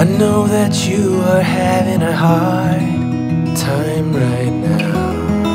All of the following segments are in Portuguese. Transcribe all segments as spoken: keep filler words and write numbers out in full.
I know that you are having a hard time right now.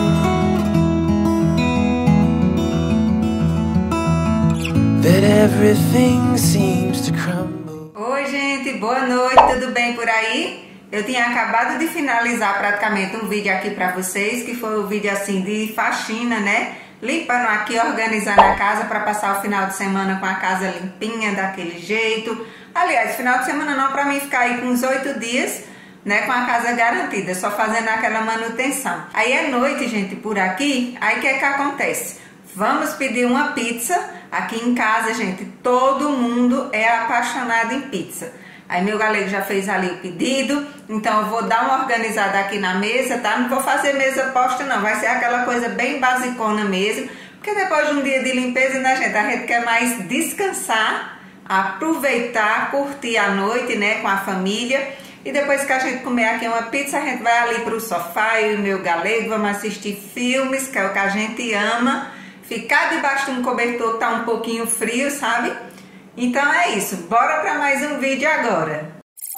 That everything seems to crumble. Oi gente, boa noite, tudo bem por aí? Eu tinha acabado de finalizar praticamente um vídeo aqui pra vocês, que foi um vídeo assim de faxina, né? Limpando aqui, organizando a casa para passar o final de semana com a casa limpinha, daquele jeito. Aliás, final de semana não, para mim ficar aí com uns oito dias, né, com a casa garantida, só fazendo aquela manutenção. Aí é noite, gente, por aqui, aí o que é que acontece? Vamos pedir uma pizza. Aqui em casa, gente, todo mundo é apaixonado em pizza. Aí meu galego já fez ali o pedido, então eu vou dar uma organizada aqui na mesa, tá? Não vou fazer mesa posta não, vai ser aquela coisa bem basicona mesmo, porque depois de um dia de limpeza, né, gente, a gente quer mais descansar, aproveitar, curtir a noite, né, com a família. E depois que a gente comer aqui uma pizza, a gente vai ali pro sofá, eu e meu galego, vamos assistir filmes, que é o que a gente ama, ficar debaixo de um cobertor que tá um pouquinho frio, sabe? Então é isso, bora para mais um vídeo agora.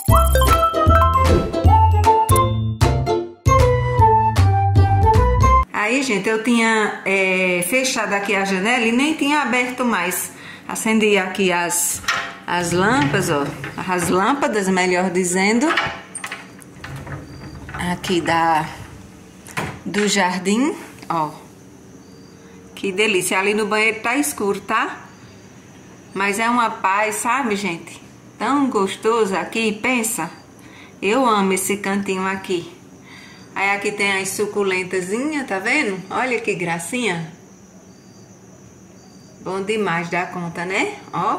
Aí, gente, eu tinha é, fechado aqui a janela e nem tinha aberto mais. Acendi aqui as, as lâmpadas, ó, as lâmpadas, melhor dizendo, aqui da, do jardim, ó. Que delícia, ali no banheiro tá escuro, tá? Mas é uma paz, sabe, gente? Tão gostoso aqui, pensa. Eu amo esse cantinho aqui. Aí aqui tem as suculentazinhas, tá vendo? Olha que gracinha. Bom demais da conta, né? Ó.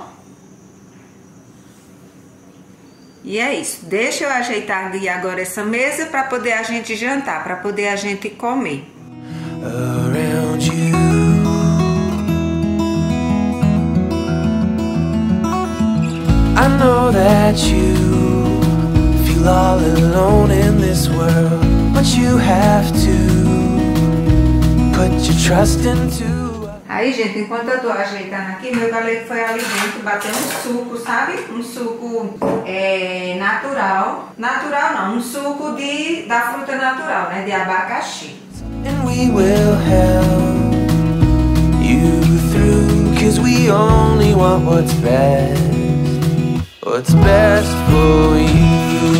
E é isso. Deixa eu ajeitar ali agora essa mesa para poder a gente jantar, para poder a gente comer. Around you, I know that you feel all alone in this world, but you have to put your trust into. Aí, gente, enquanto eu tô ajeitando aqui, meu galego foi ali dentro bater um suco, sabe? Um suco é, natural. Natural não, um suco de, da fruta natural, né? De abacaxi. And we will help you through, 'cause we only want what's best. What's best for you.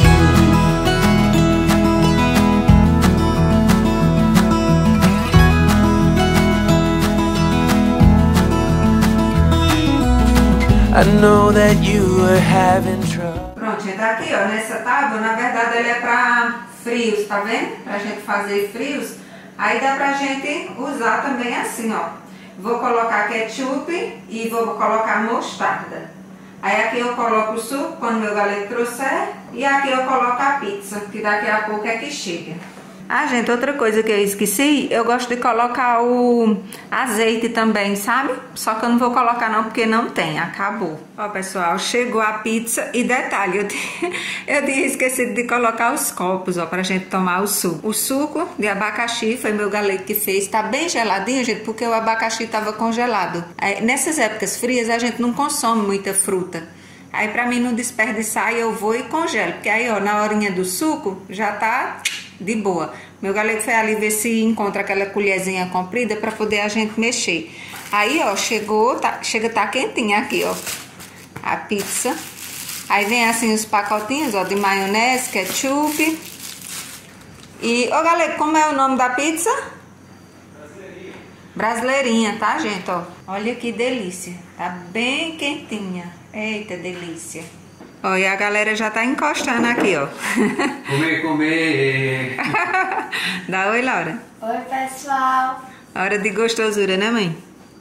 I know that you are having trouble. Pronto, gente, aqui, ó, nessa tábua, na verdade, ele é pra frios, tá vendo? Pra gente fazer frios. Aí dá pra gente usar também assim, ó. Vou colocar ketchup e vou colocar mostarda. Aí aqui eu coloco o suco quando meu galego trouxer. E aqui eu coloco a pizza, que daqui a pouco é que chega. Ah, gente, outra coisa que eu esqueci, eu gosto de colocar o azeite também, sabe? Só que eu não vou colocar não, porque não tem, acabou. Ó, pessoal, chegou a pizza e detalhe, eu tinha, eu tinha esquecido de colocar os copos, ó, pra gente tomar o suco. O suco de abacaxi foi meu galego que fez, tá bem geladinho, gente, porque o abacaxi tava congelado. Aí, nessas épocas frias, a gente não consome muita fruta. Aí, pra mim não desperdiçar, eu vou e congelo, porque aí, ó, na horinha do suco, já tá de boa. Meu galego foi ali ver se encontra aquela colherzinha comprida para poder a gente mexer. Aí, ó, chegou, tá, chega tá quentinha aqui, ó, a pizza. Aí vem assim os pacotinhos, ó, de maionese, ketchup. E, ó, galego, como é o nome da pizza? Brasileirinha. Brasileirinha, tá, gente, ó. Olha que delícia. Tá bem quentinha. Eita, delícia. Ó, e a galera já tá encostando aqui, ó. Comer, comer. Dá oi, Laura. Oi, pessoal. Hora de gostosura, né, mãe?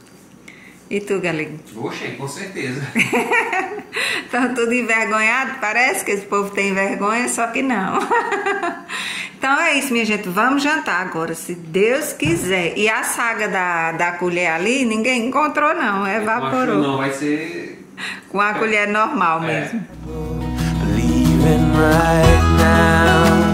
E tu, galego? Oxe, com certeza. Estão tudo envergonhado? Parece que esse povo tem vergonha, só que não. Então é isso, minha gente. Vamos jantar agora, se Deus quiser. E a saga da, da colher ali, ninguém encontrou, não. Evaporou. Não, vai ser... Com a colher normal é. mesmo. Believing right now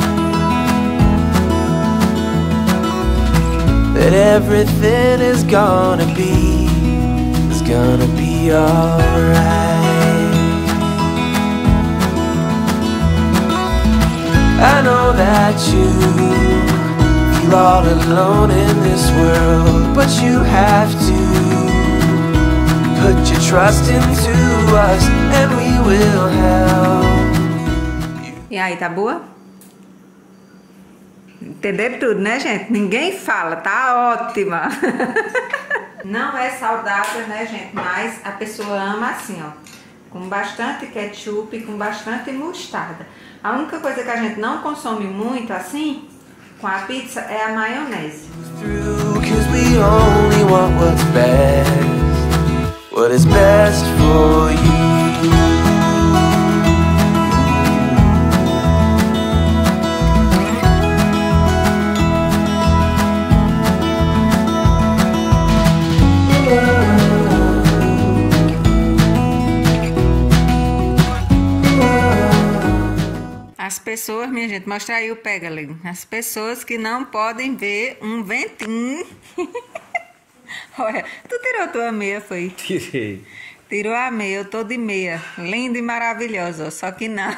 that everything is gonna be, is gonna be alright. I know that you feel all alone in this world, but you have to put your trust into us and we will help. E aí, tá boa? Entenderam tudo, né, gente? Ninguém fala, tá ótima. Não é saudável, né, gente? Mas a pessoa ama assim, ó. Com bastante ketchup e com bastante mostarda. A única coisa que a gente não consome muito assim, com a pizza, é a maionese. Cause we only want what's best, what is best for you. As pessoas, minha gente, mostra aí o pega ali. As pessoas que não podem ver um ventinho. Olha, tu tirou tua meia, foi? Tirei. Tirou a meia, eu tô de meia. Linda e maravilhosa, só que não.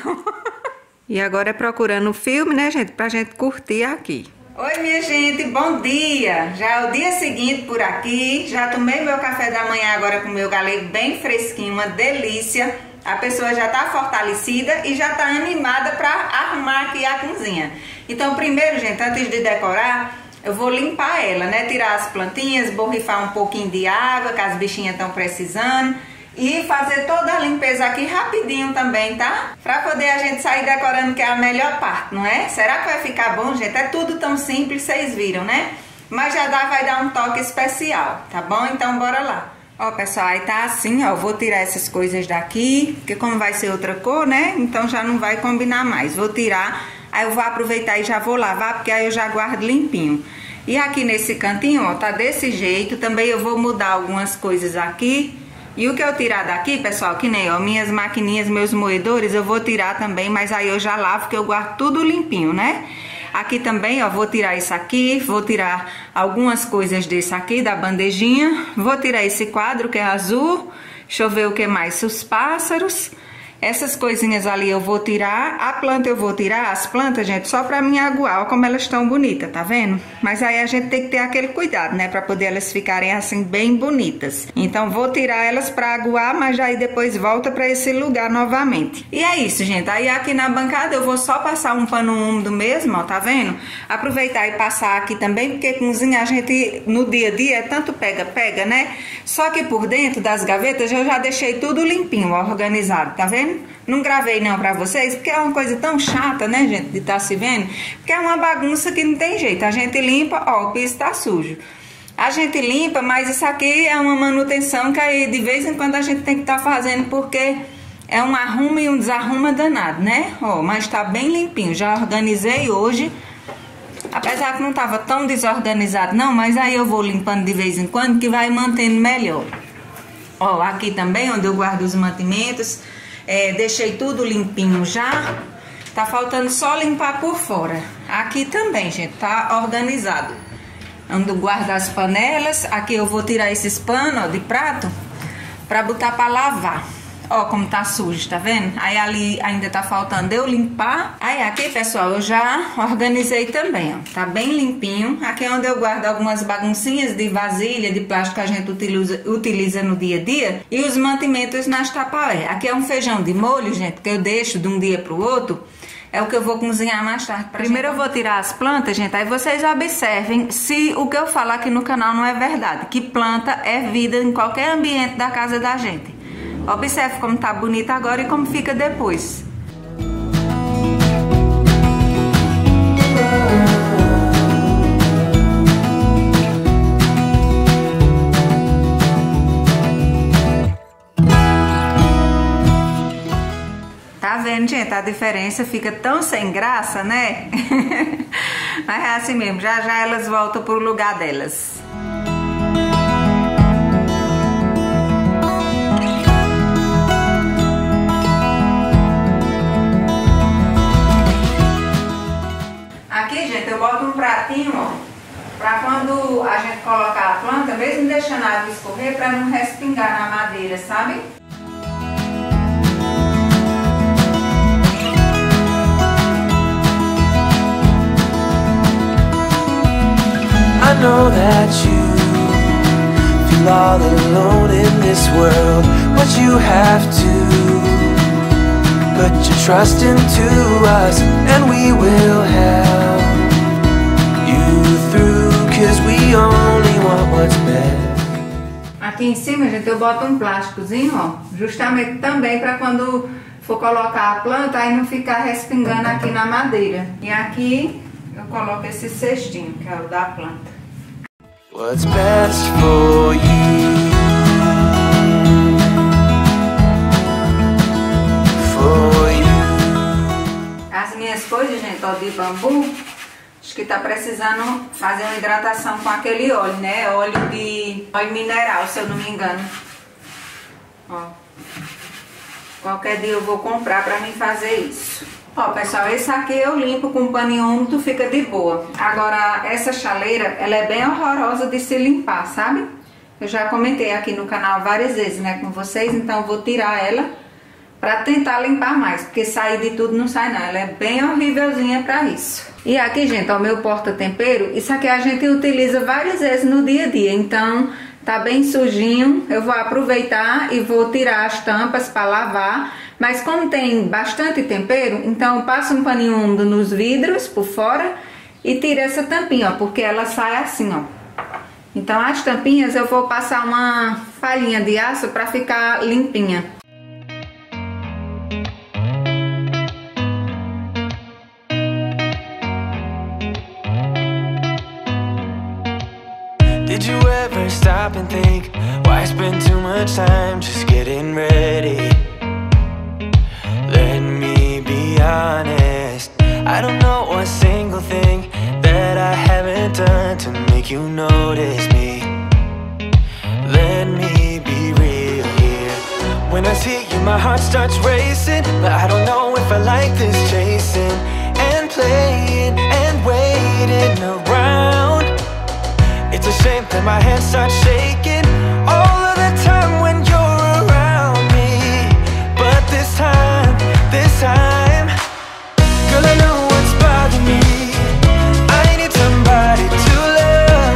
E agora é procurando o filme, né, gente? Pra gente curtir aqui. Oi, minha gente, bom dia! Já é o dia seguinte por aqui. Já tomei meu café da manhã agora com meu galego bem fresquinho, uma delícia. A pessoa já tá fortalecida e já tá animada pra arrumar aqui a cozinha. Então, primeiro, gente, antes de decorar, eu vou limpar ela, né? Tirar as plantinhas, borrifar um pouquinho de água, que as bichinhas estão precisando. E fazer toda a limpeza aqui rapidinho também, tá? Pra poder a gente sair decorando, que é a melhor parte, não é? Será que vai ficar bom, gente? É tudo tão simples, vocês viram, né? Mas já dá, vai dar um toque especial, tá bom? Então, bora lá. Ó, pessoal, aí tá assim, ó. Vou tirar essas coisas daqui, porque como vai ser outra cor, né? Então já não vai combinar mais. Vou tirar, aí eu vou aproveitar e já vou lavar, porque aí eu já guardo limpinho. E aqui nesse cantinho, ó, tá desse jeito. Também eu vou mudar algumas coisas aqui. E o que eu tirar daqui, pessoal, que nem, ó, minhas maquininhas, meus moedores, eu vou tirar também, mas aí eu já lavo, porque eu guardo tudo limpinho, né? Aqui também, ó, vou tirar isso aqui, vou tirar algumas coisas desse aqui, da bandejinha. Vou tirar esse quadro, que é azul. Deixa eu ver o que mais, os pássaros. Essas coisinhas ali eu vou tirar. A planta eu vou tirar, as plantas, gente, só pra me aguar. Olha como elas estão bonitas, tá vendo? Mas aí a gente tem que ter aquele cuidado, né? Pra poder elas ficarem assim, bem bonitas. Então vou tirar elas pra aguar, mas aí depois volta pra esse lugar novamente. E é isso, gente. Aí aqui na bancada eu vou só passar um pano úmido mesmo, ó, tá vendo? Aproveitar e passar aqui também, porque cozinha a gente, no dia a dia, é tanto pega-pega, né? Só que por dentro das gavetas eu já deixei tudo limpinho, ó, organizado, tá vendo? Não gravei não pra vocês, porque é uma coisa tão chata, né, gente, de estar se vendo. Porque é uma bagunça que não tem jeito. A gente limpa, ó, o piso tá sujo. A gente limpa, mas isso aqui é uma manutenção que aí de vez em quando a gente tem que estar tá fazendo, porque é um arruma e um desarruma danado, né? Ó, mas tá bem limpinho. Já organizei hoje. Apesar que não tava tão desorganizado não, mas aí eu vou limpando de vez em quando, que vai mantendo melhor. Ó, aqui também, onde eu guardo os mantimentos. É, deixei tudo limpinho já. Tá faltando só limpar por fora. Aqui também, gente, tá organizado. Onde eu guardo as panelas. Aqui eu vou tirar esses panos, ó, de prato, pra botar pra lavar. Ó como tá sujo, tá vendo? Aí ali ainda tá faltando eu limpar. Aí aqui, pessoal, eu já organizei também, ó. Tá bem limpinho. Aqui é onde eu guardo algumas baguncinhas de vasilha, de plástico que a gente utiliza, utiliza no dia a dia. E os mantimentos nas tapaué. Aqui é um feijão de molho, gente, que eu deixo de um dia pro outro. É o que eu vou cozinhar mais tarde. Primeiro eu vou tirar as plantas, gente. Aí vocês observem se o que eu falo aqui no canal não é verdade. Que planta é vida em qualquer ambiente da casa da gente. Observe como tá bonita agora e como fica depois. Tá vendo, gente? A diferença fica tão sem graça, né? Mas é assim mesmo. Já já elas voltam pro lugar delas. Aqui, gente, eu boto um pratinho, ó, pra quando a gente colocar a planta, mesmo deixando a água escorrer, pra não respingar na madeira, sabe? I know that you feel all alone in this world, but you have to put your trust into us, and we will help you through, 'cause we only want what's best. Aqui em cima, gente, eu boto um plásticozinho, ó, justamente também para quando for colocar a planta, aí não ficar respingando aqui na madeira. E aqui eu coloco esse cestinho, que é o da planta. What's best for you, for you. As minhas coisas, gente, ó, de bambu, acho que tá precisando fazer uma hidratação com aquele óleo, né? Óleo de óleo mineral, se eu não me engano. Ó. Qualquer dia eu vou comprar pra mim fazer isso. Ó, pessoal, esse aqui eu limpo com um paninho úmido, fica de boa. Agora, essa chaleira, ela é bem horrorosa de se limpar, sabe? Eu já comentei aqui no canal várias vezes, né, com vocês, então eu vou tirar ela pra tentar limpar mais, porque sair de tudo não sai não. Ela é bem horrívelzinha pra isso. E aqui, gente, ó, o meu porta-tempero, isso aqui a gente utiliza várias vezes no dia a dia, então tá bem sujinho. Eu vou aproveitar e vou tirar as tampas para lavar, mas como tem bastante tempero, então eu passo um paninho úmido nos vidros por fora e tiro essa tampinha, ó, porque ela sai assim, ó. Então as tampinhas eu vou passar uma falinha de aço para ficar limpinha. Did you ever stop and think, why spend too much time just getting ready? Let me be honest, I don't know one single thing that I haven't done to make you notice me. Let me be real here. When I see you, my heart starts racing, but I don't know if I like this chasing and playing and waiting around. It's a shame that my hands start shaking all of the time when you're around me. But this time, this time, girl, I know what's bothering me. I need somebody to love.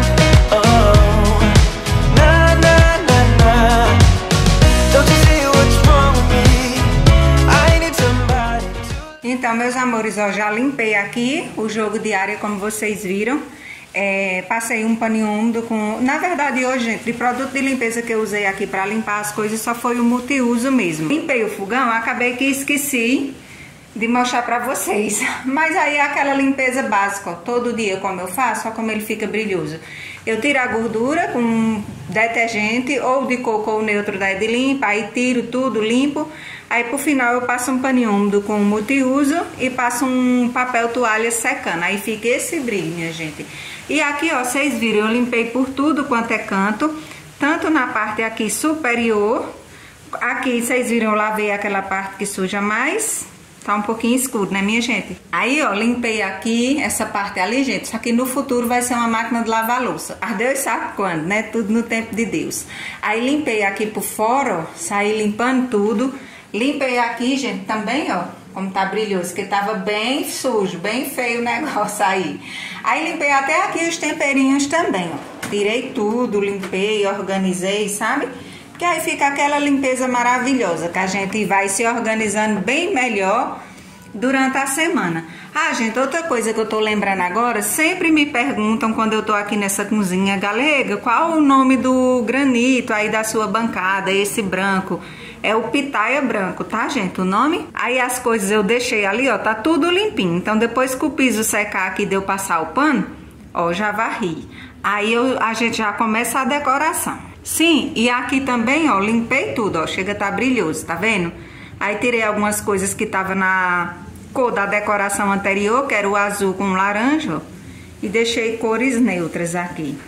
Oh, nah, nah, nah, nah. Don't you see what's wrong with me? I need somebody to... Então, meus amores, ó, já limpei aqui o jogo de área, como vocês viram. É, passei um paninho úmido com... Na verdade, hoje, gente, de produto de limpeza que eu usei aqui para limpar as coisas só foi o multiuso mesmo. Limpei o fogão, acabei que esqueci de mostrar para vocês. Mas aí é aquela limpeza básica, ó, todo dia como eu faço, ó como ele fica brilhoso. Eu tiro a gordura com detergente ou de coco ou neutro da Edlimpa, aí tiro tudo, limpo. Aí por final eu passo um paninho úmido com multiuso e passo um papel toalha secando. Aí fica esse brilho, minha gente. E aqui, ó, vocês viram, eu limpei por tudo quanto é canto, tanto na parte aqui superior. Aqui, vocês viram, eu lavei aquela parte que suja mais. Tá um pouquinho escuro, né, minha gente? Aí, ó, limpei aqui, essa parte ali, gente. Isso aqui no futuro vai ser uma máquina de lavar louça. Ah, Deus sabe quando, né? Tudo no tempo de Deus. Aí, limpei aqui por fora, ó. Saí limpando tudo. Limpei aqui, gente, também, ó. Como tá brilhoso, que tava bem sujo, bem feio o negócio aí. Aí, limpei até aqui os temperinhos também, ó. Tirei tudo, limpei, organizei, sabe? Que aí fica aquela limpeza maravilhosa, que a gente vai se organizando bem melhor durante a semana. Ah, gente, outra coisa que eu tô lembrando agora, sempre me perguntam quando eu tô aqui nessa cozinha galega, qual o nome do granito aí da sua bancada, esse branco. É o pitaia branco, tá, gente, o nome? Aí as coisas eu deixei ali, ó, tá tudo limpinho. Então depois que o piso secar aqui, deu passar o pano, ó, já varri. Aí eu, a gente já começa a decoração. Sim, e aqui também, ó, limpei tudo, ó, chega a tá brilhoso, tá vendo? Aí tirei algumas coisas que tava na cor da decoração anterior, que era o azul com laranja, ó, e deixei cores neutras aqui.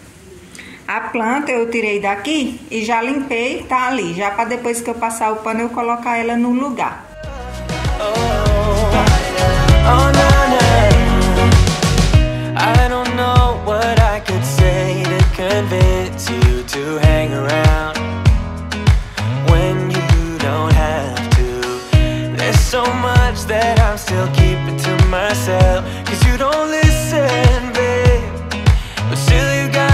A planta eu tirei daqui e já limpei, tá ali, já para depois que eu passar o pano eu colocar ela no lugar. Oh, oh, no, no. I don't know what I could say to convince you to hang around when you don't have to. There's so much that I'm still keeping to myself, 'cause you don't listen, babe, but still you got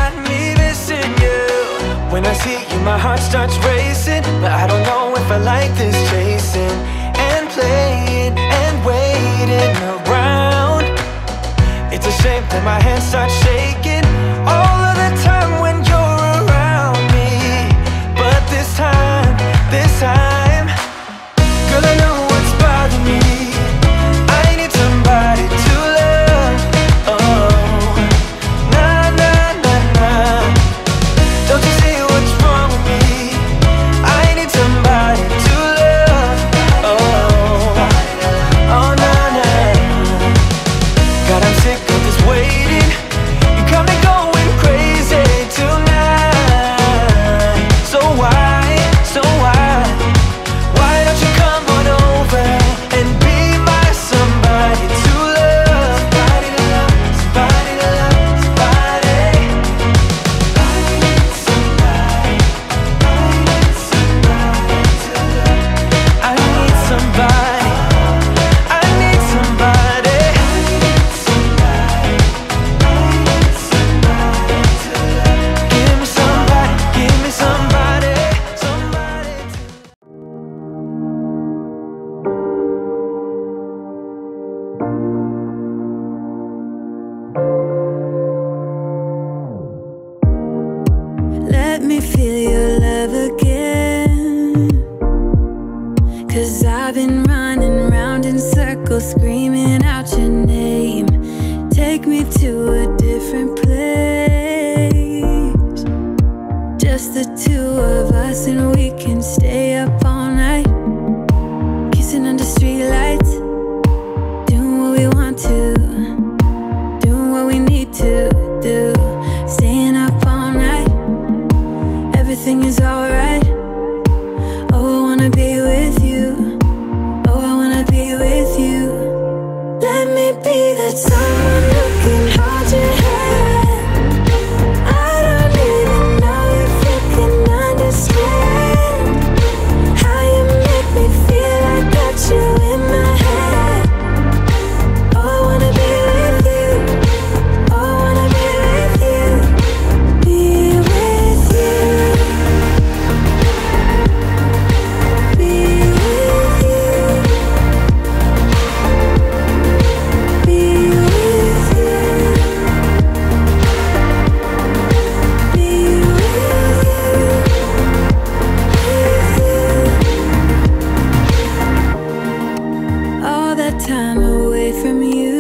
When I see you, my heart starts racing, but I don't know if I like this chasing and playing and waiting around. It's a shame that my hands start shaking all of the time when you're around me. But this time, this time, girl, I know what's bothering me. I need somebody to love. Oh, nah, nah, nah, nah. Don't you see what's wrong with me? I need somebody to love. Oh, oh, nah, nah. God, I'm sick of this waiting. You got me going crazy tonight. So why, so why, why don't you come on over and be my somebody to love? Somebody to love, somebody to love, somebody. I need somebody, I need somebody to love. I need somebody, I need somebody. I need somebody, I need somebody to love. Give me somebody, give me somebody, somebody to Let me feel your love again, 'cause I've been running round in circles screaming out your name. Take me to a different place, just the two of us, and we can stay up all night, kissing under streetlights, doing what we want to, doing what we need to do, staying up all night. Everything is alright. Oh, I wanna be with you. Oh, I wanna be with you. Let me be that someone who can hold your hand. I don't even know if you can understand how you make me feel. I got you in my head. Oh, I wanna be with you. Oh, I wanna be with you. Be with you. Be with you. Be with you. Be with you. All that time away from you,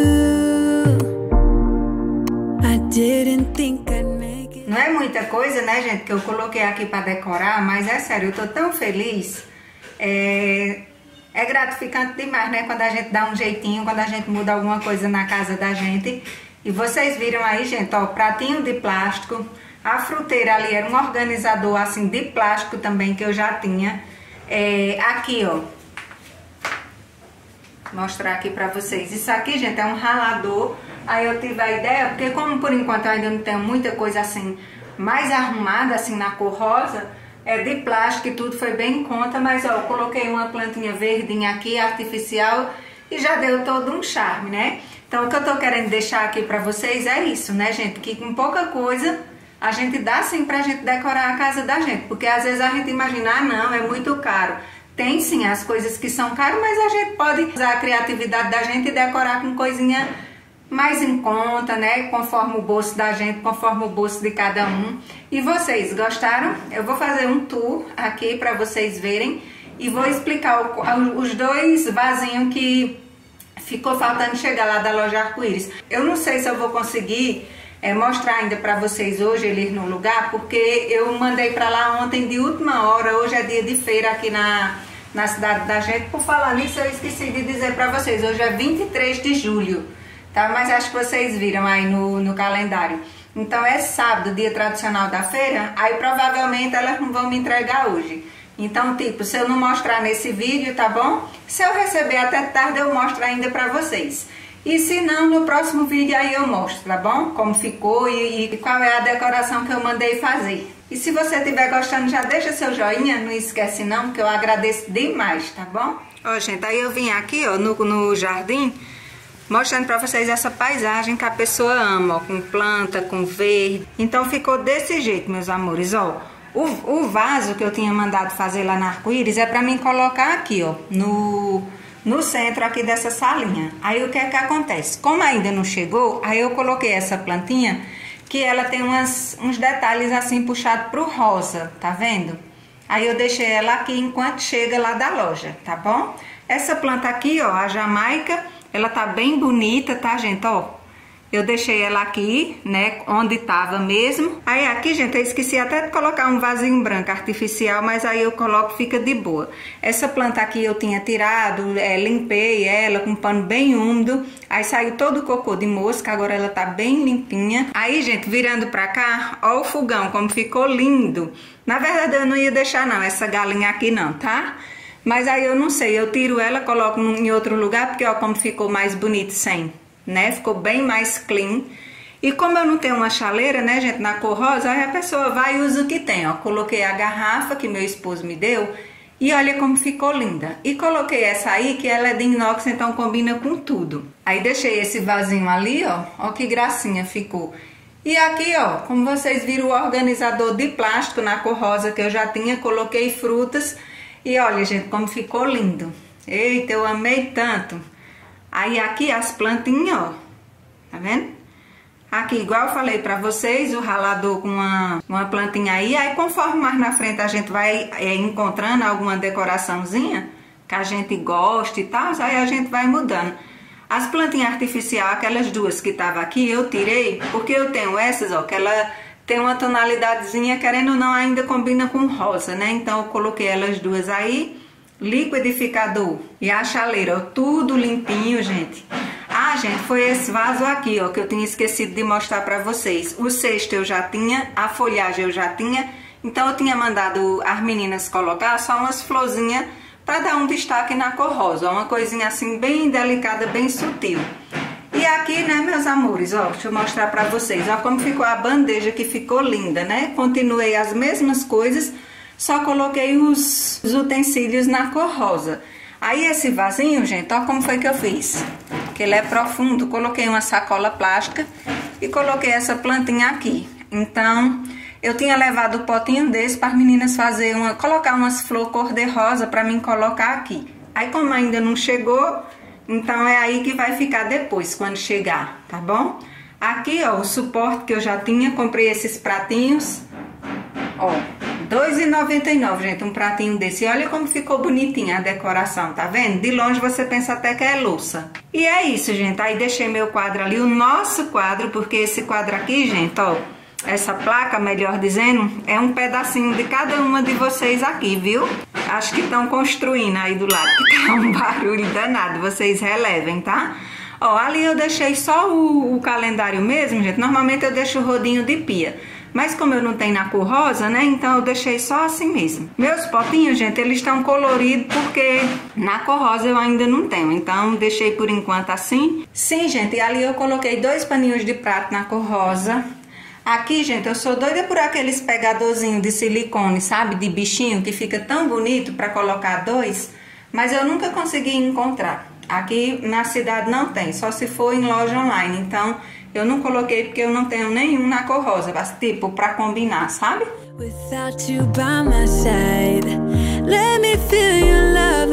I didn't think I'd make it. Não é muita coisa, né, gente, que eu coloquei aqui para decorar, mas é sério, eu tô tão feliz. É, é gratificante demais, né, quando a gente dá um jeitinho, quando a gente muda alguma coisa na casa da gente. E vocês viram aí, gente, ó, pratinho de plástico. A fruteira ali era um organizador, assim, de plástico também, que eu já tinha. É, aqui, ó. Mostrar aqui pra vocês. Isso aqui, gente, é um ralador. Aí eu tive a ideia, porque como por enquanto eu ainda não tenho muita coisa assim mais arrumada, assim na cor rosa, é de plástico e tudo, foi bem em conta, mas ó, eu coloquei uma plantinha verdinha aqui, artificial, e já deu todo um charme, né? Então o que eu tô querendo deixar aqui pra vocês é isso, né, gente? Que com pouca coisa a gente dá sim pra gente decorar a casa da gente, porque às vezes a gente imagina, ah não, é muito caro. Tem sim as coisas que são caras, mas a gente pode usar a criatividade da gente e decorar com coisinha mais em conta, né? Conforme o bolso da gente, conforme o bolso de cada um. E vocês gostaram? Eu vou fazer um tour aqui para vocês verem e vou explicar o, os dois vasinhos que ficou faltando chegar lá da loja Arco-Íris. Eu não sei se eu vou conseguir é, mostrar ainda para vocês hoje eles no lugar, porque eu mandei para lá ontem de última hora. Hoje é dia de feira aqui na, na cidade da gente. Por falar nisso, eu esqueci de dizer para vocês, hoje é vinte e três de julho. Tá? Mas acho que vocês viram aí no, no calendário. Então é sábado, dia tradicional da feira, aí provavelmente elas não vão me entregar hoje. Então, tipo, se eu não mostrar nesse vídeo, tá bom? Se eu receber até tarde, eu mostro ainda pra vocês. E se não, no próximo vídeo aí eu mostro, tá bom? Como ficou e, e qual é a decoração que eu mandei fazer. E se você estiver gostando, já deixa seu joinha, não esquece não, que eu agradeço demais, tá bom? Ó, gente, aí eu vim aqui, ó, no, no jardim, mostrando pra vocês essa paisagem que a pessoa ama, ó, com planta, com verde. Então ficou desse jeito, meus amores, ó. O, o vaso que eu tinha mandado fazer lá na Arco-Íris é para mim colocar aqui, ó, no, no centro aqui dessa salinha. Aí o que é que acontece? Como ainda não chegou, aí eu coloquei essa plantinha que ela tem umas, uns detalhes assim puxados pro rosa, tá vendo? Aí eu deixei ela aqui enquanto chega lá da loja, tá bom? Essa planta aqui, ó, a Jamaica, ela tá bem bonita, tá, gente? Ó, eu deixei ela aqui, né, onde tava mesmo. Aí aqui, gente, eu esqueci até de colocar um vasinho branco artificial, mas aí eu coloco, fica de boa. Essa planta aqui eu tinha tirado, é, limpei ela com um pano bem úmido. Aí saiu todo o cocô de mosca, agora ela tá bem limpinha. Aí, gente, virando pra cá, ó o fogão, como ficou lindo. Na verdade, eu não ia deixar, não, essa galinha aqui não, tá? Mas aí eu não sei, eu tiro ela, coloco em outro lugar, porque ó como ficou mais bonito sem, né? Ficou bem mais clean. E como eu não tenho uma chaleira, né, gente, na cor rosa, aí a pessoa vai e usa o que tem, ó. Coloquei a garrafa que meu esposo me deu e olha como ficou linda. E coloquei essa aí, que ela é de inox, então combina com tudo. Aí deixei esse vasinho ali, ó, ó que gracinha ficou. E aqui, ó, como vocês viram, o organizador de plástico na cor rosa que eu já tinha, coloquei frutas. E olha, gente, como ficou lindo. Eita, eu amei tanto. Aí aqui as plantinhas, ó, tá vendo? Aqui, igual eu falei pra vocês, o ralador com uma, uma plantinha aí. Aí conforme mais na frente a gente vai é, encontrando alguma decoraçãozinha que a gente gosta e tal, aí a gente vai mudando. As plantinhas artificiais, aquelas duas que estavam aqui, eu tirei, porque eu tenho essas, ó, que ela tem uma tonalidadezinha, querendo ou não, ainda combina com rosa, né? Então eu coloquei elas duas aí, liquidificador e a chaleira, ó, tudo limpinho, gente. Ah, gente, foi esse vaso aqui, ó, que eu tinha esquecido de mostrar pra vocês. O cesto eu já tinha, a folhagem eu já tinha, então eu tinha mandado as meninas colocar só umas florzinhas para dar um destaque na cor rosa, uma coisinha assim bem delicada, bem sutil. E aqui, né, meus amores, ó, deixa eu mostrar pra vocês, ó como ficou a bandeja, que ficou linda, né? Continuei as mesmas coisas, só coloquei os, os utensílios na cor rosa. Aí esse vasinho, gente, ó como foi que eu fiz, que ele é profundo, coloquei uma sacola plástica e coloquei essa plantinha aqui. Então, eu tinha levado o potinho desse para as meninas fazer uma, colocar umas flores cor-de-rosa para mim colocar aqui. Aí como ainda não chegou, então é aí que vai ficar depois, quando chegar, tá bom? Aqui, ó, o suporte que eu já tinha, comprei esses pratinhos, ó, dois reais e noventa e nove, gente, um pratinho desse. E olha como ficou bonitinha a decoração, tá vendo? De longe você pensa até que é louça. E é isso, gente, aí deixei meu quadro ali, o nosso quadro, porque esse quadro aqui, gente, ó, essa placa, melhor dizendo, é um pedacinho de cada uma de vocês aqui, viu? Acho que estão construindo aí do lado, que tá um barulho danado, vocês relevem, tá? Ó, ali eu deixei só o, o calendário mesmo, gente. Normalmente eu deixo o rodinho de pia, mas como eu não tenho na cor rosa, né, então eu deixei só assim mesmo. Meus potinhos, gente, eles estão coloridos porque na cor rosa eu ainda não tenho, então deixei por enquanto assim. Sim, gente, e ali eu coloquei dois paninhos de prato na cor rosa. Aqui, gente, eu sou doida por aqueles pegadorzinhos de silicone, sabe? De bichinho, que fica tão bonito para colocar dois, mas eu nunca consegui encontrar. Aqui na cidade não tem, só se for em loja online. Então, eu não coloquei porque eu não tenho nenhum na cor rosa, tipo, para combinar, sabe? Without you by my side, let me feel your love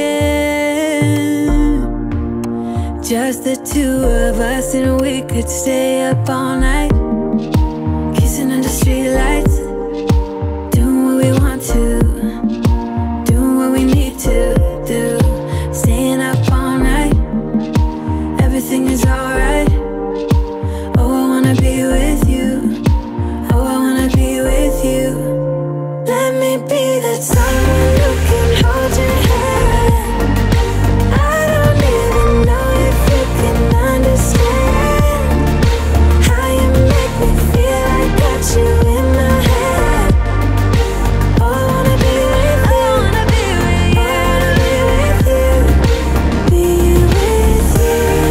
again. Just the two of us and we could stay up all night. Under street lights, doing what we want to, doing what we need to do, staying up all night, everything is alright. Oh, I wanna be with you, oh, I wanna be with you. Let me be that someone who can hold your hand. I don't even know if you can understand how you make me feel. Got you in my head. Oh, I wanna be with you. I wanna be with you. I wanna be with you.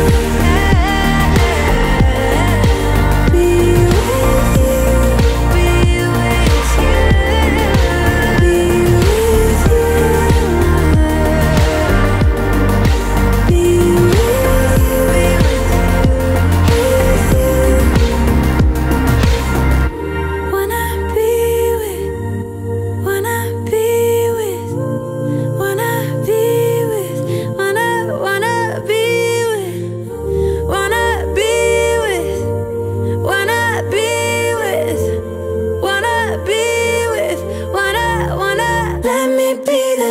Be with you. Be with you. Be with you. Be with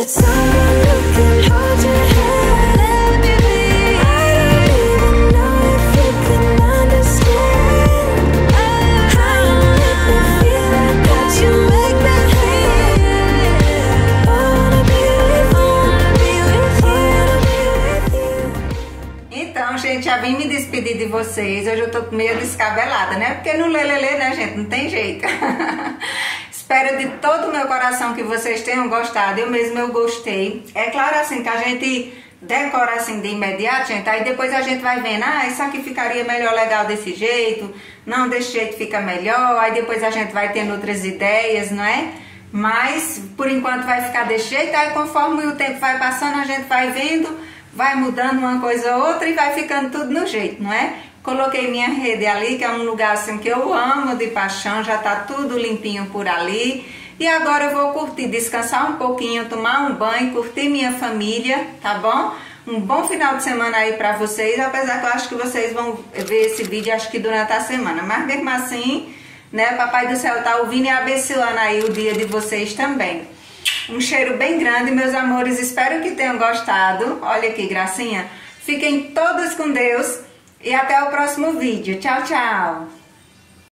But someone who can hold your hand. Let me be. I don't even know if you can understand how you make me feel like that. You make me feel. I wanna be with you. I wanna be with you. Então, gente, já vim me despedir de vocês. Hoje eu tô meio descabelada, né? Porque no lelelê, né, gente? Não tem jeito. Espero de todo o meu coração que vocês tenham gostado. Eu mesmo eu gostei. É claro assim que a gente decora assim de imediato, gente. Aí depois a gente vai vendo, ah, isso aqui ficaria melhor legal desse jeito. Não, desse jeito fica melhor. Aí depois a gente vai tendo outras ideias, não é? Mas por enquanto vai ficar desse jeito. Aí conforme o tempo vai passando, a gente vai vendo, vai mudando uma coisa ou outra e vai ficando tudo no jeito, não é? Coloquei minha rede ali, que é um lugar assim que eu amo de paixão, já tá tudo limpinho por ali. E agora eu vou curtir, descansar um pouquinho, tomar um banho, curtir minha família, tá bom? Um bom final de semana aí pra vocês, apesar que eu acho que vocês vão ver esse vídeo, acho que durante a semana. Mas mesmo assim, né, Papai do Céu tá ouvindo e abençoando aí o dia de vocês também. Um cheiro bem grande, meus amores, espero que tenham gostado. Olha que gracinha. Fiquem todos com Deus. E até o próximo vídeo. Tchau, tchau!